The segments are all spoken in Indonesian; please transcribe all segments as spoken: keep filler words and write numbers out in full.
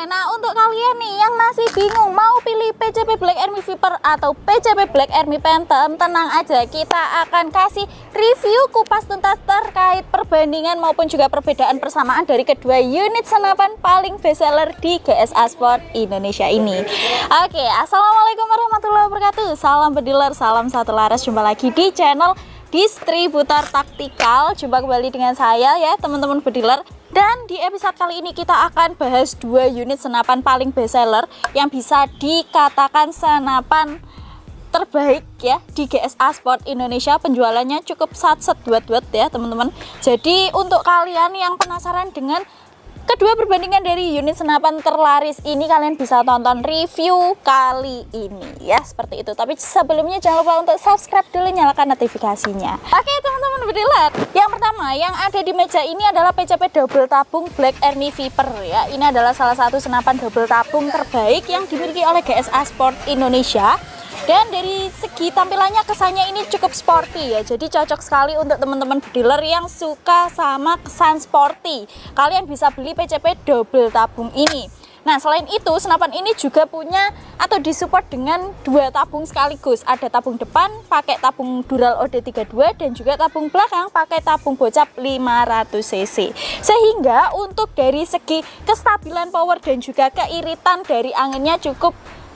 nah untuk kalian nih yang masih bingung mau pilih P C P Black Army Viper atau P C P Black Army Phantom, tenang aja, kita akan kasih review kupas tuntas terkait perbandingan maupun juga perbedaan persamaan dari kedua unit senapan paling best seller di G S A Sport Indonesia ini. Oke, assalamualaikum warahmatullahi wabarakatuh. Salam bediler, salam satu laras. Jumpa lagi di channel Distributor Taktikal. Jumpa kembali dengan saya ya teman-teman bediler. Dan di episode kali ini kita akan bahas dua unit senapan paling best seller yang bisa dikatakan senapan terbaik ya di G S A Sport Indonesia. Penjualannya cukup sat-set duet-duet ya teman-teman. Jadi untuk kalian yang penasaran dengan kedua perbandingan dari unit senapan terlaris ini, kalian bisa tonton review kali ini ya, seperti itu. Tapi sebelumnya jangan lupa untuk subscribe dulu, nyalakan notifikasinya. Oke teman-teman bediler, yang pertama yang ada di meja ini adalah P C P double tabung Black Army Viper ya. Ini adalah salah satu senapan double tabung terbaik yang dimiliki oleh G S A Sport Indonesia. Dan dari segi tampilannya, kesannya ini cukup sporty ya, jadi cocok sekali untuk teman-teman bediler yang suka sama kesan sporty. Kalian bisa beli P C P double tabung ini. Nah selain itu, senapan ini juga punya atau disupport dengan dua tabung sekaligus. Ada tabung depan pakai tabung Dural O D tiga puluh dua dan juga tabung belakang pakai tabung bocap lima ratus cc. Sehingga untuk dari segi kestabilan power dan juga keiritan dari anginnya cukup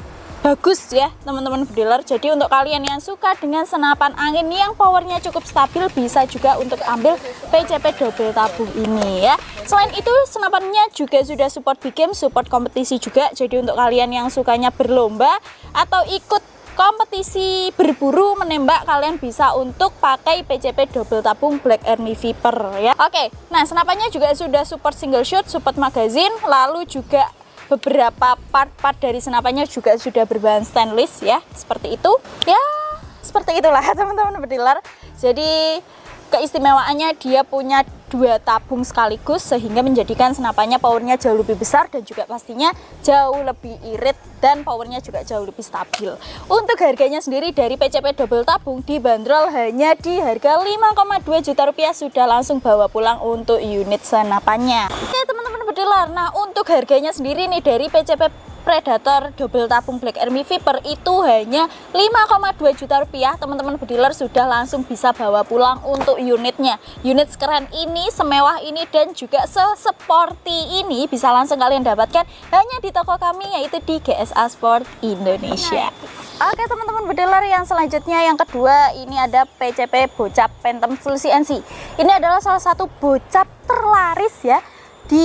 bagus ya teman-teman bediler. Jadi untuk kalian yang suka dengan senapan angin yang powernya cukup stabil, bisa juga untuk ambil P C P double tabung ini ya. Selain itu senapannya juga sudah support big game, support kompetisi juga. Jadi untuk kalian yang sukanya berlomba atau ikut kompetisi berburu menembak, kalian bisa untuk pakai P C P double tabung Black Army Viper ya. Oke, nah senapannya juga sudah support single shot, support magazine, lalu juga beberapa part-part dari senapannya juga sudah berbahan stainless ya, seperti itu ya, seperti itulah teman-teman bediler. Jadi keistimewaannya dia punya dua tabung sekaligus sehingga menjadikan senapannya powernya jauh lebih besar dan juga pastinya jauh lebih irit dan powernya juga jauh lebih stabil. Untuk harganya sendiri dari P C P double tabung dibanderol hanya di harga lima koma dua juta rupiah, sudah langsung bawa pulang untuk unit senapannya. Oke teman-teman bediler, nah untuk harganya sendiri nih dari P C P Predator double tabung Black Army Viper itu hanya lima koma dua juta rupiah. Teman-teman bediler sudah langsung bisa bawa pulang untuk unitnya. Unit sekeren ini, semewah ini dan juga sesporty ini bisa langsung kalian dapatkan hanya di toko kami, yaitu di G S A Sport Indonesia. Oke teman-teman bediler, yang selanjutnya yang kedua ini ada P C P bocap Phantom Full C N C. Ini adalah salah satu bocap terlaris ya di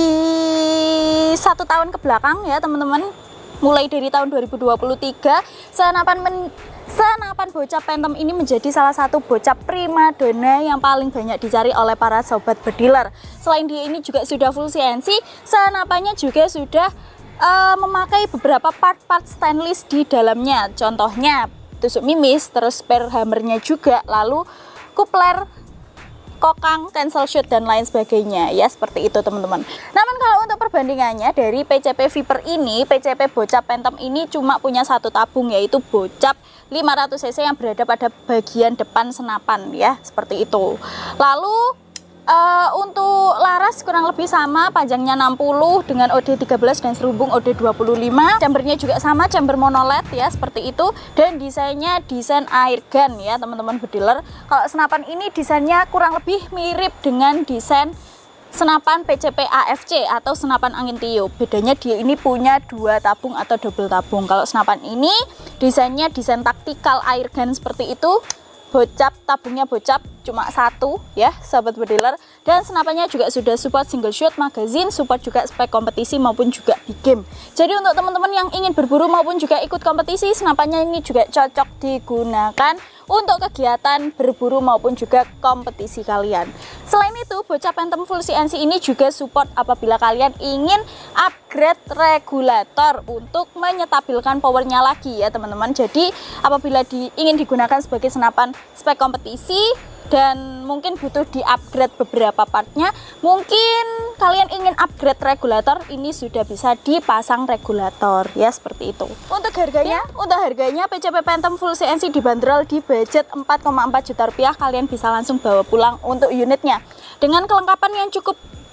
satu tahun ke belakang ya teman-teman. Mulai dari tahun dua ribu dua puluh tiga, senapan men, senapan bocap Phantom ini menjadi salah satu bocap primadona yang paling banyak dicari oleh para sobat bediler. Selain dia ini juga sudah full C N C, senapannya juga sudah uh, memakai beberapa part-part stainless di dalamnya. Contohnya tusuk mimis, terus spare hammernya juga, lalu kupler, kokang, cancel shoot dan lain sebagainya ya, seperti itu teman-teman. Namun kalau untuk perbandingannya dari P C P Viper ini, P C P bocap Phantom ini cuma punya satu tabung, yaitu bocap lima ratus cc yang berada pada bagian depan senapan ya, seperti itu. Lalu Uh, untuk laras kurang lebih sama, panjangnya enam puluh dengan O D tiga belas dan serubung O D dua puluh lima. Chambernya juga sama, chamber monoled ya, seperti itu. Dan desainnya desain airgun ya teman-teman bediler. Kalau senapan ini desainnya kurang lebih mirip dengan desain senapan P C P A F C atau senapan angin tiup. Bedanya dia ini punya dua tabung atau double tabung. Kalau senapan ini desainnya desain taktikal airgun seperti itu. Bocap, tabungnya bocap cuma satu ya sahabat bediler, dan senapannya juga sudah support single shot, magazine, support juga spek kompetisi maupun juga big game. Jadi untuk teman-teman yang ingin berburu maupun juga ikut kompetisi, senapannya ini juga cocok digunakan untuk kegiatan berburu maupun juga kompetisi kalian. Selain itu, bocap Phantom Full C N C ini juga support apabila kalian ingin upgrade regulator untuk menyetabilkan powernya lagi ya teman-teman. Jadi apabila di, ingin digunakan sebagai senapan spek kompetisi dan mungkin butuh di upgrade beberapa partnya, mungkin kalian ingin upgrade regulator, ini sudah bisa dipasang regulator ya, seperti itu. Untuk harganya, ya. untuk harganya P C P Phantom Full C N C dibanderol di budget empat koma empat juta rupiah. Kalian bisa langsung bawa pulang untuk unitnya dengan kelengkapan yang cukup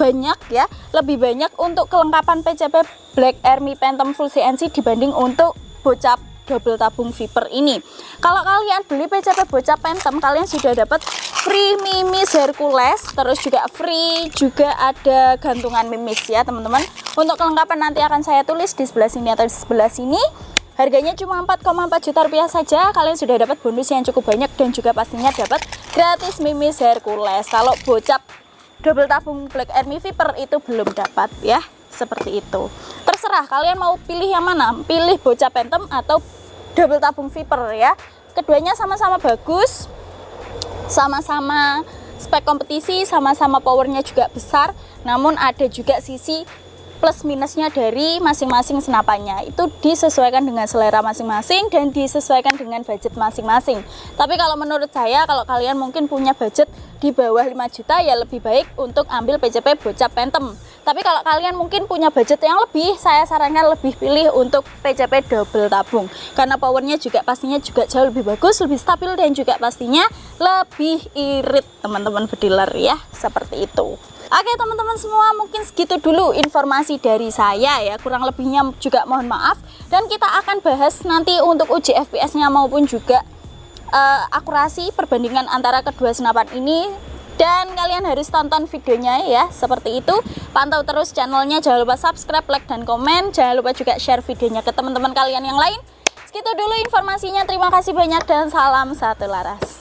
banyak ya, lebih banyak untuk kelengkapan P C P Black Army Phantom Full C N C dibanding untuk bocap double tabung Viper ini. Kalau kalian beli P C P bocap Phantom, kalian sudah dapat free mimis Hercules, terus juga free juga ada gantungan mimis ya teman-teman. Untuk kelengkapan nanti akan saya tulis di sebelah sini atau di sebelah sini. Harganya cuma empat koma empat juta rupiah saja. Kalian sudah dapat bonus yang cukup banyak dan juga pastinya dapat gratis mimis Hercules. Kalau bocap double tabung Black Army Viper itu belum dapat ya, seperti itu. Terserah kalian mau pilih yang mana, pilih bocap Phantom atau double tabung Viper ya. Keduanya sama-sama bagus, sama-sama spek kompetisi, sama-sama powernya juga besar. Namun ada juga sisi plus minusnya dari masing-masing senapannya. Itu disesuaikan dengan selera masing-masing dan disesuaikan dengan budget masing-masing. Tapi kalau menurut saya, kalau kalian mungkin punya budget di bawah lima juta, ya lebih baik untuk ambil P C P bocap Phantom. Tapi kalau kalian mungkin punya budget yang lebih, saya sarankan lebih pilih untuk P C P double tabung, karena powernya juga pastinya juga jauh lebih bagus, lebih stabil, dan juga pastinya lebih irit teman-teman bediler ya, seperti itu. Oke teman-teman semua, mungkin segitu dulu informasi dari saya ya, kurang lebihnya juga mohon maaf. Dan kita akan bahas nanti untuk uji F P S nya maupun juga uh, akurasi perbandingan antara kedua senapan ini. Dan kalian harus tonton videonya ya, seperti itu. Pantau terus channelnya, jangan lupa subscribe, like, dan komen. Jangan lupa juga share videonya ke teman-teman kalian yang lain. Segitu dulu informasinya, terima kasih banyak dan salam satu laras.